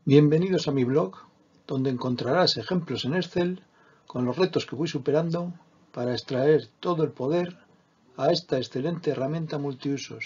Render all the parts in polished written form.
Bienvenidos a mi blog, donde encontrarás ejemplos en Excel con los retos que voy superando para extraer todo el poder a esta excelente herramienta multiusos.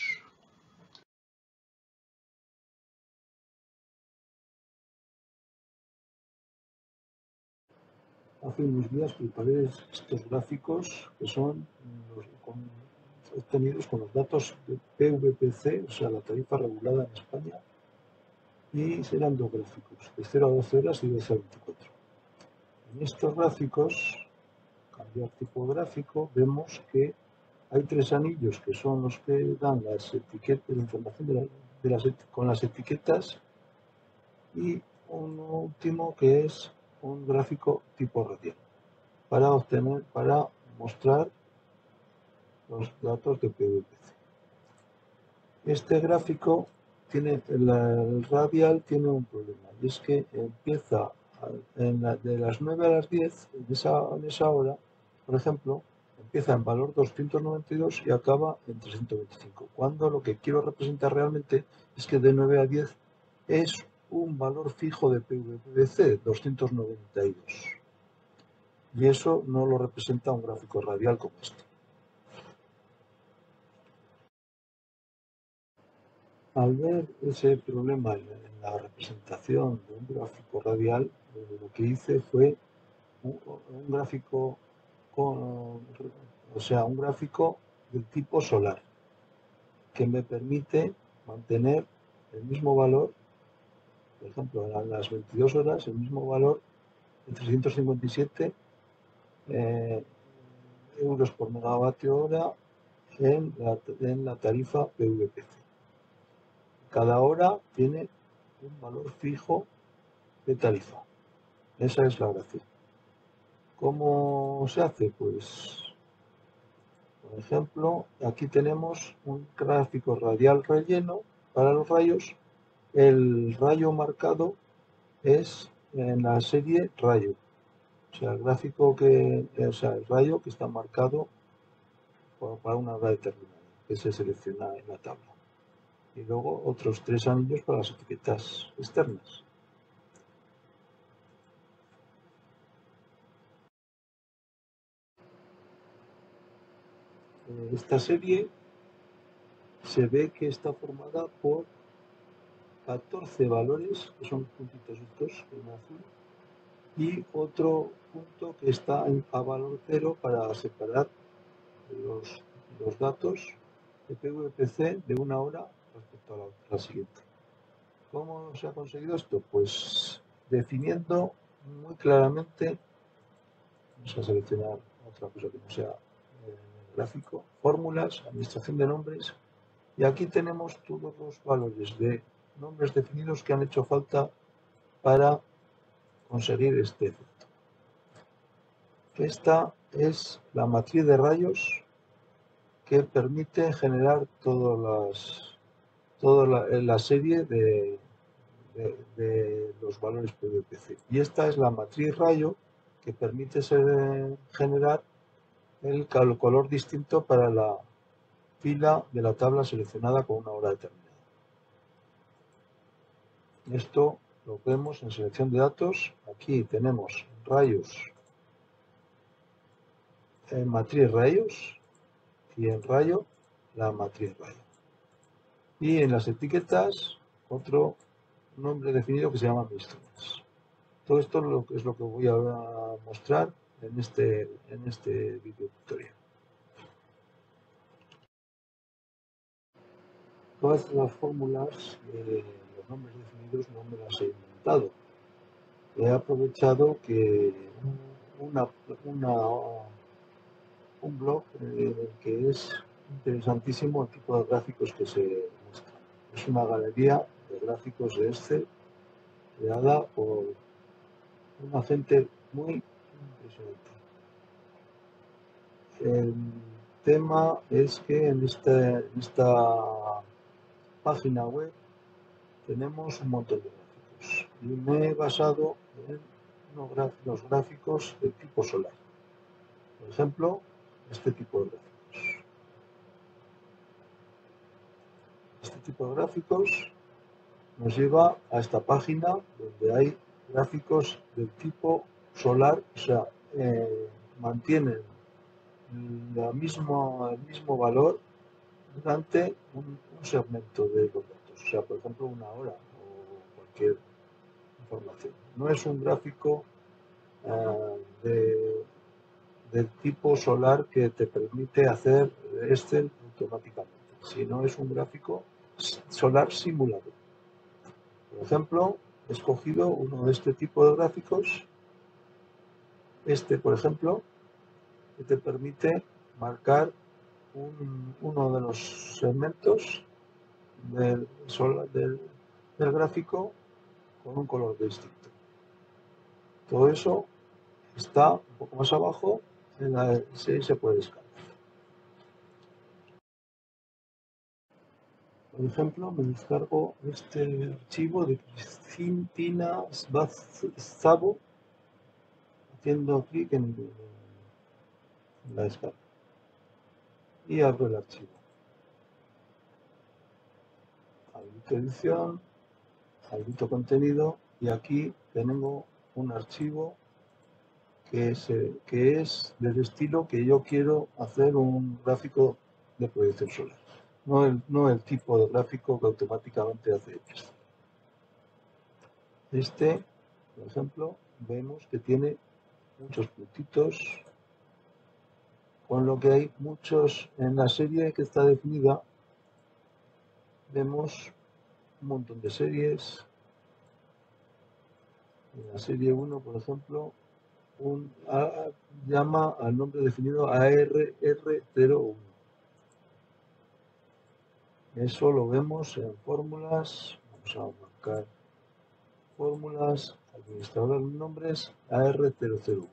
Hace unos días preparé estos gráficos que son obtenidos con los datos de PVPC, o sea, la tarifa regulada en España, y serán dos gráficos, de 0 a 12 horas y de 12 a 24. En estos gráficos, cambiar tipo gráfico, vemos que hay tres anillos que son los que dan las etiquetas, la información con las etiquetas, y un último que es un gráfico tipo radial para mostrar los datos de PVPC. Este gráfico el radial tiene un problema, y es que empieza de las 9 a las 10, en esa hora, por ejemplo, empieza en valor 292 y acaba en 325, cuando lo que quiero representar realmente es que de 9 a 10 es un valor fijo de PVPC, 292. Y eso no lo representa un gráfico radial como este. Al ver ese problema en la representación de un gráfico radial, lo que hice fue un gráfico un gráfico del tipo solar, que me permite mantener el mismo valor, por ejemplo, a las 22 horas, el mismo valor de 357 euros por megavatio hora en la tarifa PVPC. Cada hora tiene un valor fijo de tarifa. Esa es la gracia. ¿Cómo se hace? Pues, por ejemplo, aquí tenemos un gráfico radial relleno para los rayos. El rayo marcado es en la serie rayo. O sea, el rayo que está marcado para una hora determinada, que se selecciona en la tabla. Y luego otros tres anillos para las etiquetas externas. Esta serie se ve que está formada por 14 valores, que son puntitos estos en azul, y otro punto que está a valor 0 para separar los datos de PVPC de una hora respecto a la siguiente. ¿Cómo se ha conseguido esto? Pues definiendo muy claramente, vamos a seleccionar otra cosa que no sea gráfico, fórmulas, administración de nombres, y aquí tenemos todos los valores de nombres definidos que han hecho falta para conseguir este efecto. Esta es la matriz de rayos que permite generar toda la serie de los valores PVPC. Y esta es la matriz rayo que permite generar el color distinto para la fila de la tabla seleccionada con una hora determinada. Esto lo vemos en selección de datos. Aquí tenemos rayos, en matriz rayos, y en rayo la matriz rayo. Y en las etiquetas otro nombre definido que se llama mistones. Todo esto es lo que voy a mostrar en este video tutorial. Todas las fórmulas, los nombres definidos no me las he inventado. He aprovechado que un blog que es interesantísimo el tipo de gráficos que se muestra. Es una galería de gráficos de Excel creada por una gente muy impresionante. El tema es que en esta página web tenemos un montón de gráficos y me he basado en los gráficos de tipo solar. Por ejemplo, este tipo de gráficos. Este tipo de gráficos nos lleva a esta página donde hay gráficos del tipo solar, o sea, mantienen el mismo valor durante un segmento de los datos, o sea, por ejemplo, una hora o cualquier información. No es un gráfico del tipo solar que te permite hacer Excel automáticamente, sino es un gráfico solar simulado. Por ejemplo, he escogido uno de este tipo de gráficos, por ejemplo, que te permite marcar uno de los segmentos del gráfico con un color distinto. Todo eso está un poco más abajo, se puede descargar. Por ejemplo, me descargo este archivo de Cristina Szabo haciendo clic en la descarga y abro el archivo. Habilito edición, habilito contenido y aquí tengo un archivo que es del estilo que yo quiero hacer un gráfico de proyección solar. No el tipo de gráfico que automáticamente hace esto. Por ejemplo, vemos que tiene muchos puntitos, con lo que hay muchos en la serie que está definida. Vemos un montón de series. En la serie 1, por ejemplo, llama al nombre definido ARR01. Eso lo vemos en fórmulas. Vamos a marcar fórmulas, administrador de nombres, AR001.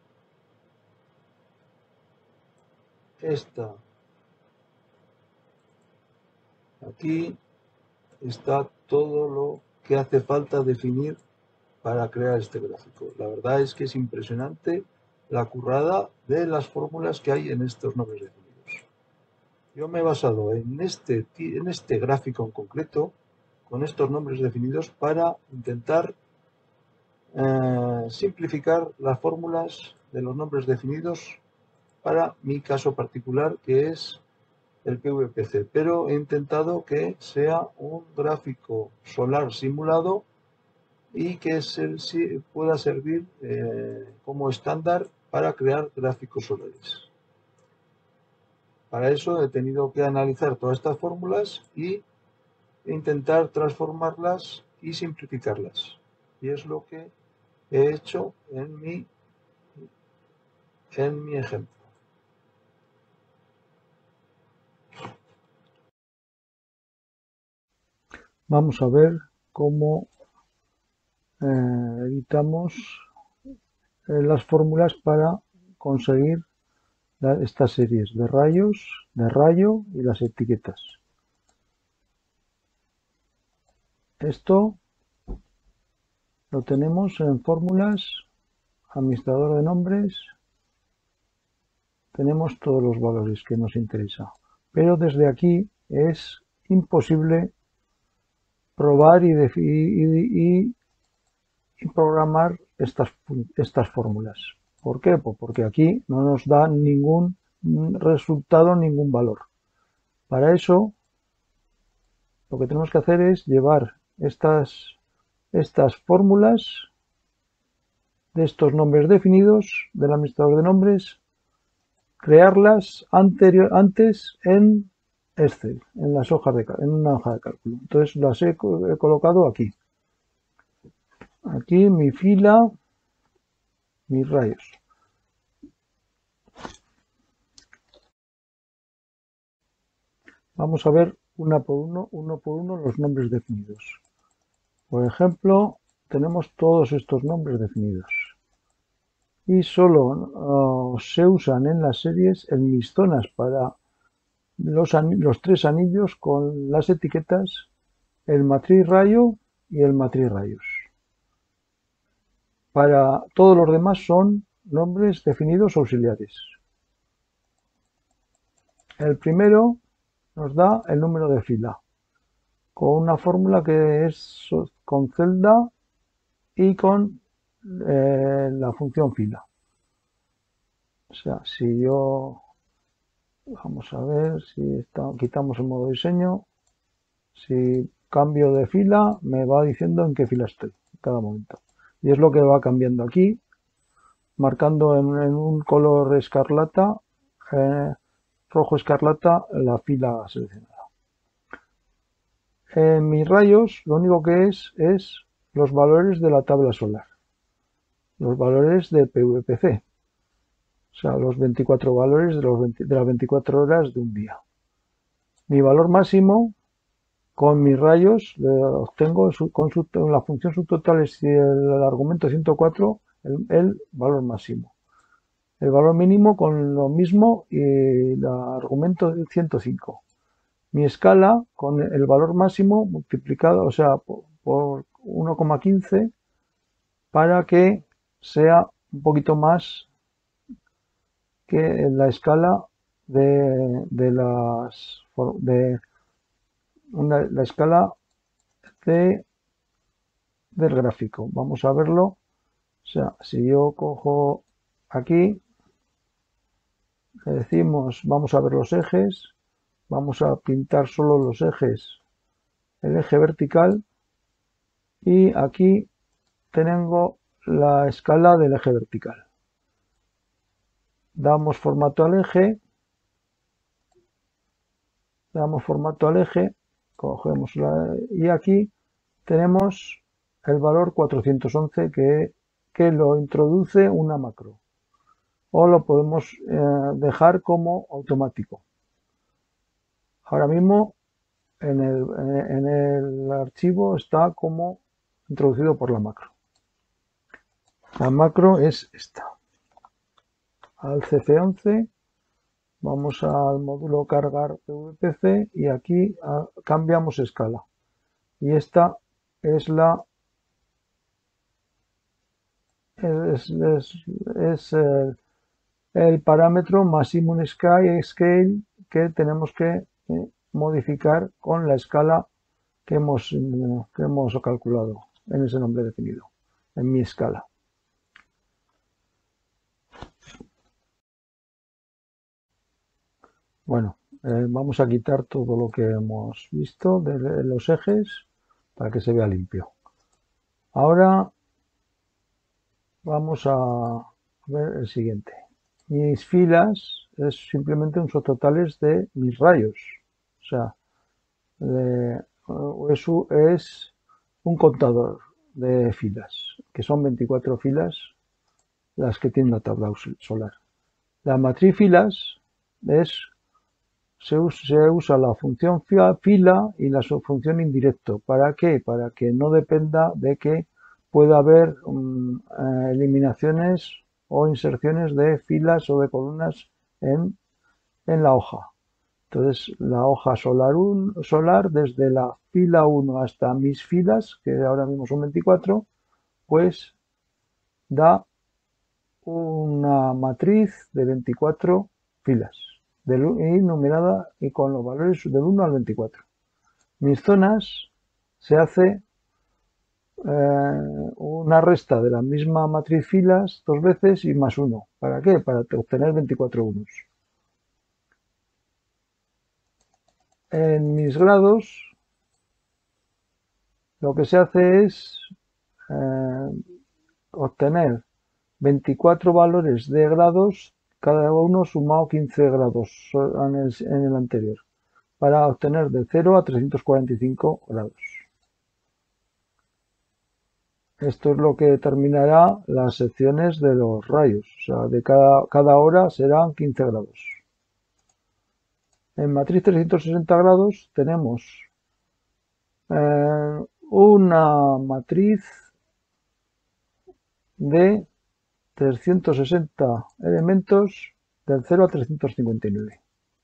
Aquí está todo lo que hace falta definir para crear este gráfico. La verdad es que es impresionante la currada de las fórmulas que hay en estos nombres definidos. Yo me he basado en este gráfico en concreto, con estos nombres definidos, para intentar simplificar las fórmulas de los nombres definidos para mi caso particular, que es el PVPC, pero he intentado que sea un gráfico solar simulado y que pueda servir como estándar para crear gráficos solares. Para eso he tenido que analizar todas estas fórmulas y intentar transformarlas y simplificarlas. Y es lo que he hecho en mi ejemplo. Vamos a ver cómo editamos las fórmulas para conseguir estas series de rayos, de rayo y las etiquetas. Esto lo tenemos en fórmulas, administrador de nombres, tenemos todos los valores que nos interesa. Pero desde aquí es imposible probar y programar estas fórmulas. ¿Por qué? Pues porque aquí no nos da ningún resultado, ningún valor. Para eso, lo que tenemos que hacer es llevar estas fórmulas de estos nombres definidos del administrador de nombres, crearlas antes en Excel, en una hoja de cálculo. Entonces las he colocado aquí. Aquí mi fila, mis rayos. Vamos a ver uno por uno los nombres definidos. Por ejemplo, tenemos todos estos nombres definidos. Y solo se usan en las series el mistonas para los tres anillos con las etiquetas, el matriz rayo y el matriz rayos. Para todos los demás son nombres definidos auxiliares. El primero nos da el número de fila, con una fórmula que es con celda y con la función fila. O sea, si yo, vamos a ver si quitamos el modo diseño, si cambio de fila me va diciendo en qué fila estoy en cada momento. Y es lo que va cambiando aquí, marcando en un color escarlata, rojo escarlata, la fila seleccionada. En mis rayos lo único que es los valores de la tabla solar, los valores de PVPC, o sea, los 24 valores de las 24 horas de un día. Mi valor máximo con mis rayos obtengo con la función subtotal y el argumento 104 el valor máximo. El valor mínimo con lo mismo y el argumento 105. Mi escala con el valor máximo multiplicado, o sea, por 1,15 para que sea un poquito más que la escala de la escala del gráfico. Vamos a verlo. O sea, si yo cojo aquí, le decimos, vamos a ver los ejes, vamos a pintar solo los ejes, el eje vertical, y aquí tengo la escala del eje vertical. Damos formato al eje, cogemos y aquí tenemos el valor 411 que lo introduce una macro, o lo podemos dejar como automático. Ahora mismo en el archivo está como introducido por la macro. La macro es esta. Al CF11 vamos al módulo cargar PVPC y aquí cambiamos escala. Y esta es el parámetro maximum scale que tenemos que modificar con la escala que hemos calculado en ese nombre definido, en mi escala. Bueno, vamos a quitar todo lo que hemos visto de los ejes para que se vea limpio. Ahora vamos a ver el siguiente. Mis filas es simplemente un subtotales de mis rayos. O sea, eso es un contador de filas, que son 24 filas las que tiene la tabla solar. La matriz filas se usa la función fila y la subfunción indirecto. ¿Para qué? Para que no dependa de que pueda haber eliminaciones o inserciones de filas o de columnas en la hoja. Entonces, la hoja solar desde la fila 1 hasta mis filas, que ahora mismo son 24, pues da una matriz de 24 filas y numerada y con los valores del 1 al 24. Mis zonas se hace una resta de la misma matriz filas dos veces y más 1. ¿Para qué? Para obtener 24 unos. En mis grados lo que se hace es obtener 24 valores de grados, cada uno sumado 15 grados en el anterior, para obtener de 0 a 345 grados. Esto es lo que determinará las secciones de los rayos, o sea, de cada hora serán 15 grados. En matriz 360 grados tenemos una matriz de 360 elementos del 0 a 359.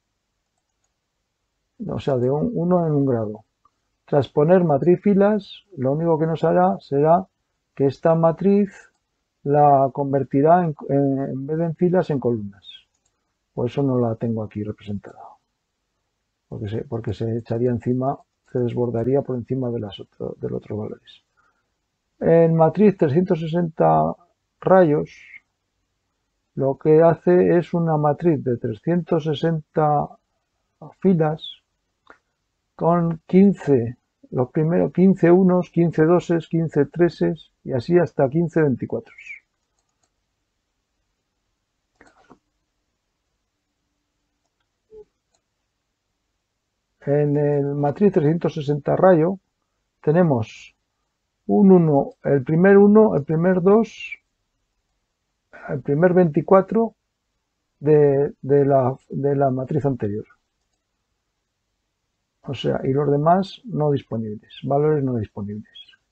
O sea, de 1 en un grado. Tras poner matriz filas, lo único que nos hará será que esta matriz la convertirá en vez de en filas en columnas. Por eso no la tengo aquí representada. Porque se echaría encima se desbordaría por encima de los otros valores. En matriz 360 rayos, lo que hace es una matriz de 360 filas con 15, los primeros 15 unos, 15 doses, 15 treses y así hasta 15 24. En el matriz 360 rayo tenemos un 1, el primer 1, el primer 2, el primer 24 de la matriz anterior. O sea, y los demás no disponibles, valores no disponibles.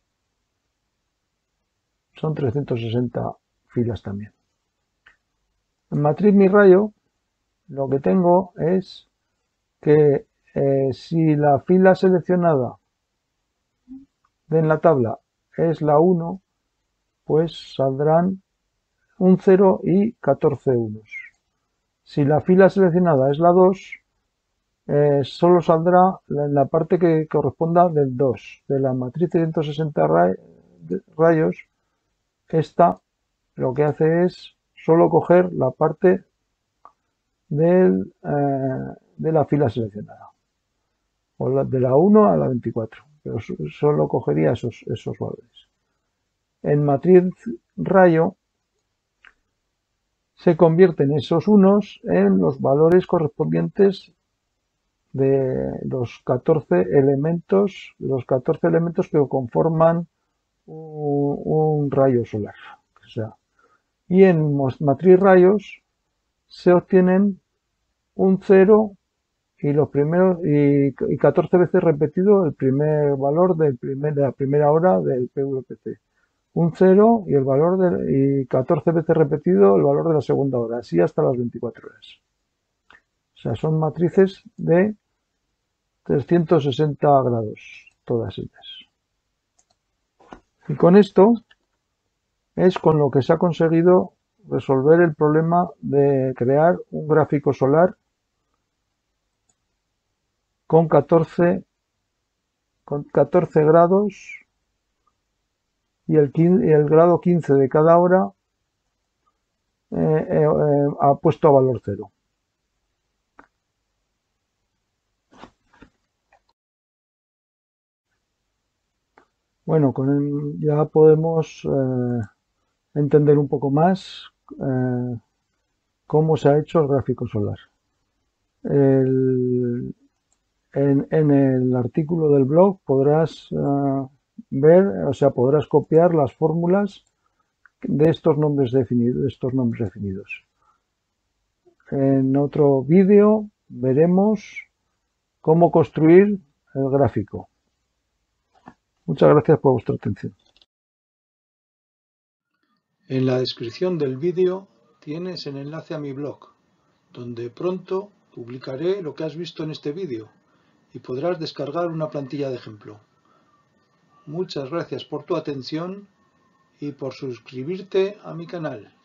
Son 360 filas también. En matriz mi rayo, lo que tengo es que si la fila seleccionada en la tabla es la 1, pues saldrán un 0 y 14 unos. Si la fila seleccionada es la 2, solo saldrá en la parte que corresponda del 2. De la matriz 360 rayos, esta lo que hace es solo coger la parte de la fila seleccionada, o de la 1 a la 24, pero solo cogería esos valores. En matriz rayo se convierten esos unos en los valores correspondientes de los 14 elementos que conforman un rayo solar. O sea, y en matriz rayos se obtienen un 0 y los primeros y 14 veces repetido el primer valor de la primera hora del PVPC. Un 0 y el valor y 14 veces repetido el valor de la segunda hora, así hasta las 24 horas. O sea, son matrices de 360 grados, todas ellas. Y con esto es con lo que se ha conseguido resolver el problema de crear un gráfico solar con 14 grados y el grado 15 de cada hora ha puesto a valor 0. Bueno, ya podemos entender un poco más cómo se ha hecho el gráfico solar. En el artículo del blog podrás podrás copiar las fórmulas de estos nombres definidos. En otro vídeo veremos cómo construir el gráfico. Muchas gracias por vuestra atención. En la descripción del vídeo tienes el enlace a mi blog, donde pronto publicaré lo que has visto en este vídeo y podrás descargar una plantilla de ejemplo. Muchas gracias por tu atención y por suscribirte a mi canal.